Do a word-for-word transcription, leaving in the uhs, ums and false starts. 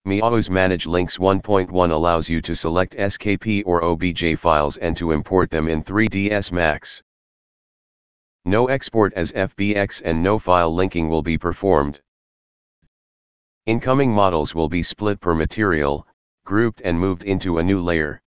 miau's Manage Links one point one allows you to select S K P or O B J files and to import them in three D S Max. No export as F B X and no file linking will be performed. Incoming models will be split per material, grouped and moved into a new layer.